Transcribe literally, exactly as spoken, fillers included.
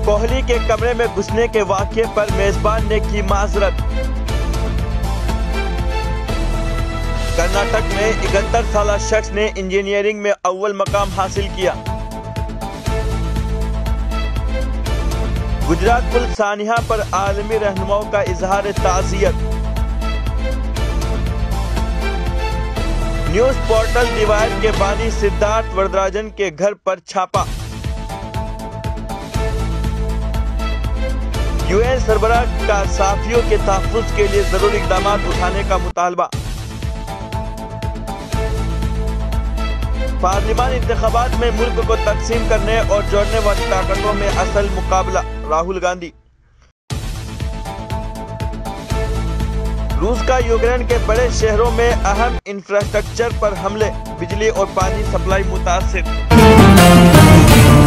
कोहली के कमरे में घुसने के वाकये पर मेजबान ने की माजरत। कर्नाटक में इकहत्तर साल शख्स ने इंजीनियरिंग में अव्वल मकाम हासिल किया। गुजरात पुल सानिया पर आलमी रहनुमाओं का इजहार ताज़ियत। न्यूज पोर्टल डिवाइड के बानी सिद्धार्थ वरदराजन के घर पर छापा। यूएन सरबराह का साफियों के तहफ्फुज़ के लिए जरूरी इक़दाम उठाने का मुतालबा। पार्लिमानी इंतखाबात में मुल्क को तकसीम करने और जोड़ने वाली ताकतों में असल मुकाबला, राहुल गांधी। रूस का यूक्रेन के बड़े शहरों में अहम इंफ्रास्ट्रक्चर पर हमले, बिजली और पानी सप्लाई मुतासिर।